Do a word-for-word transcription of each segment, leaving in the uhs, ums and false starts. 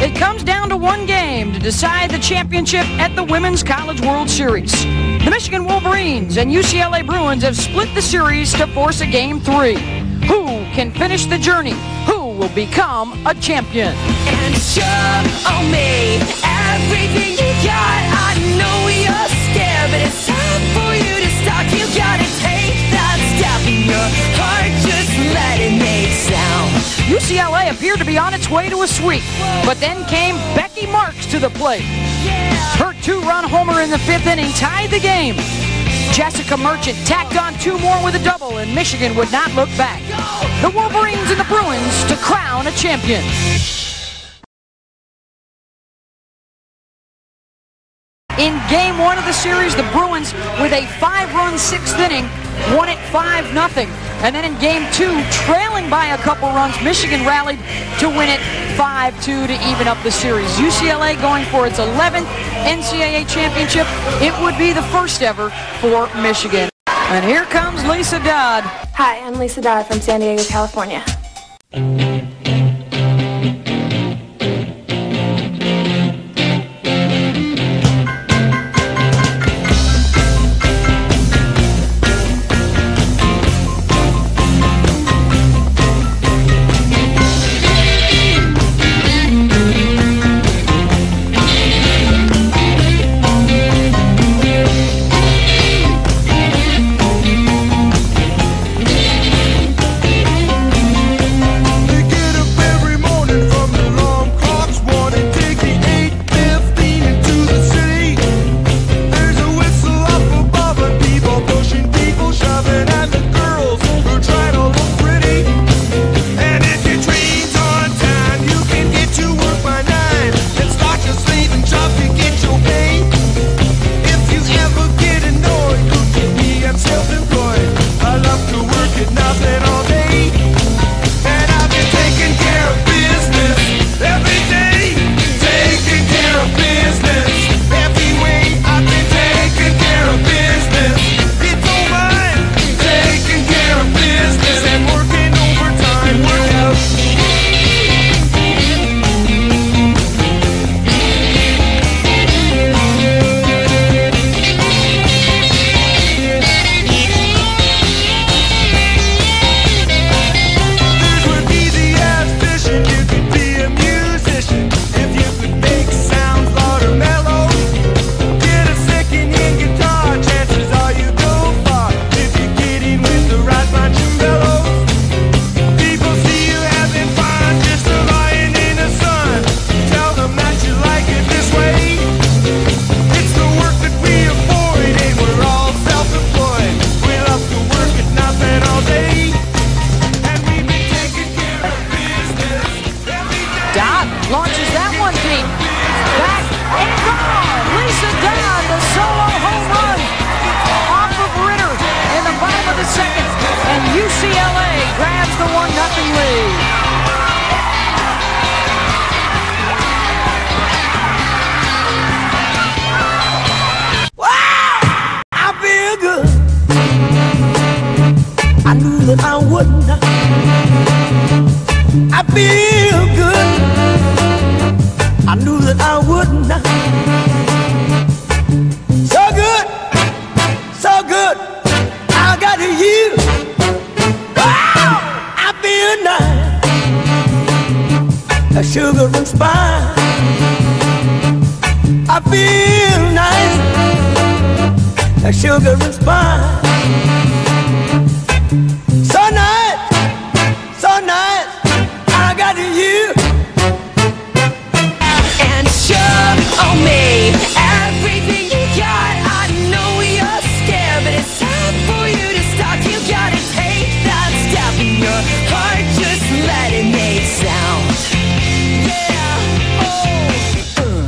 It comes down to one game to decide the championship at the Women's College World Series. The Michigan Wolverines and U C L A Bruins have split the series to force a game three. Who can finish the journey? Who will become a champion? And show on me everything you got. I know you're scared, but it's time for you to start. You gotta take that step in your heart, just let it make sound. U C L A appeared to be on its way to a sweep, but then came Becky Marks to the plate. Her two-run homer in the fifth inning tied the game. Jessica Merchant tacked on two more with a double, and Michigan would not look back. The Wolverines and the Bruins to crown a champion. In game one of the series, the Bruins, with a five-run sixth inning, won it five nothing. And then in game two, trailing by a couple runs, Michigan rallied to win it five two to even up the series. U C L A going for its eleventh N C double A championship. It would be the first ever for Michigan. And here comes Lisa Dodd. Hi, I'm Lisa Dodd from San Diego, California. Launches that one deep. Back and gone. Lisa Dodd, the solo home run off of Ritter in the bottom of the second. And U C L A grabs the one nothing lead. Wow! I feel good. I knew that I wouldn't. I feel good. I knew that I wouldn't. So good, so good, I got you. Wow, I feel nice, a sugar and spice. I feel nice, a sugar and spice. So nice, so nice, I got you. On me, everything you got. I know you're scared, but it's time for you to start. You gotta take that step in your heart, just let it make sound. Yeah, oh, uh.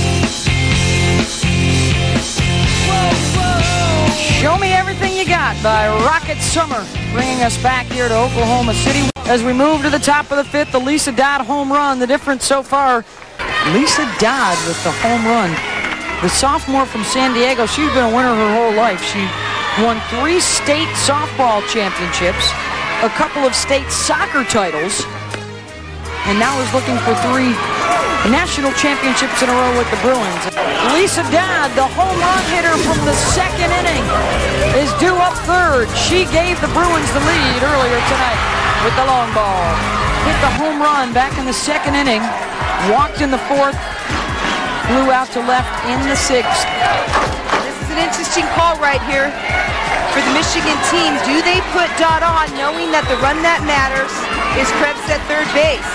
Whoa, whoa. Show Me Everything You Got by Rocket Summer, bringing us back here to Oklahoma City. As we move to the top of the fifth, the Lisa Dodd home run. The difference so far, Lisa Dodd with the home run. The sophomore from San Diego, she's been a winner her whole life. She won three state softball championships, a couple of state soccer titles, and now is looking for three national championships in a row with the Bruins. Lisa Dodd, the home run hitter from the second inning, is due up third. She gave the Bruins the lead earlier tonight with the long ball. Hit the home run back in the second inning, walked in the fourth, flew out to left in the sixth. This is an interesting call right here for the Michigan team. Do they put Dodd on knowing that the run that matters is Krebs at third base?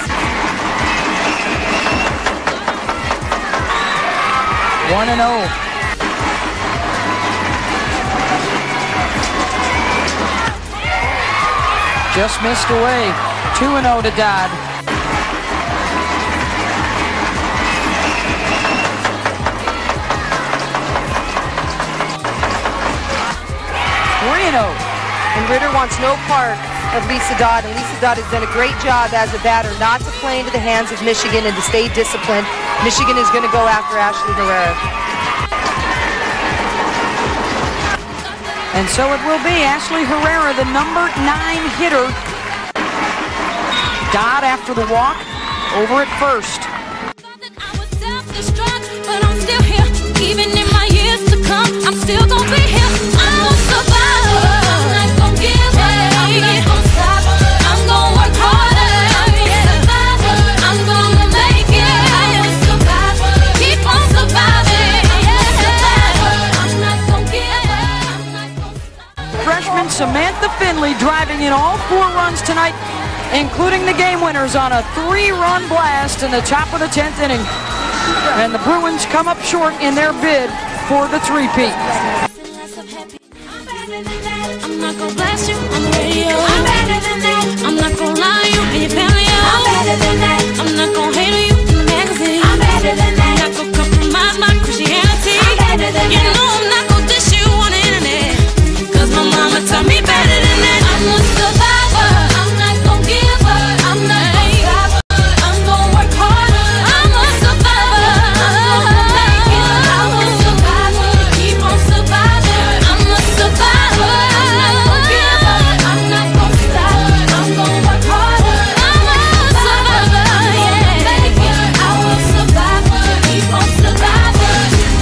one and oh. Just missed away. two and oh to Dodd. three and oh. And Ritter wants no part of Lisa Dodd, and Lisa Dodd has done a great job as a batter not to play into the hands of Michigan and to stay disciplined. Michigan is going to go after Ashley Herrera. And so it will be Ashley Herrera, the number nine hitter. Dodd after the walk, over at first. I was self-destruct, but I'm still here. Even in my years to come, I'm still gonna be here. I'm a survivor. I'm not gonna give up. I'm not gonna stop. I'm gonna work harder. I'm a survivor. I'm gonna make it. I'm a survivor. Keep on surviving. I'm a survivor. I'm not gonna give up. I'm not gonna stop. Freshman Samantha Finley driving in all four runs tonight, including the game winners on a three-run blast in the top of the tenth inning. And the Bruins come up short in their bid for the three-peat. I'm not gonna blast you on the radio. I'm better than that. I'm not gonna lie to you and your family. I'm better than that. I'm not gonna hate on you in the magazine. I'm better than that. I'm not gonna compromise my Christianity. I'm better than you that. Know I'm not gonna dish you on the internet, cause my mama taught me better than that. I'm a survivor. I'm not gonna give up. I'm not gonna stop. I'm gonna work harder. I'm a survivor. I'm gonna make it. I'm a survivor. Keep on surviving. I'm a survivor. I'm not gonna give up. I'm not gonna stop. I'm gonna work harder. I'm a survivor. Yeah. Make it. I'm a survivor. Keep on surviving.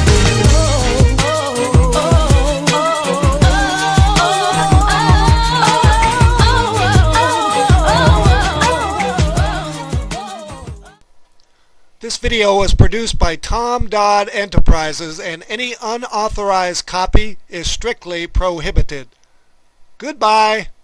This video was produced by Tom Dodd Enterprises, and any unauthorized copy is strictly prohibited. Goodbye.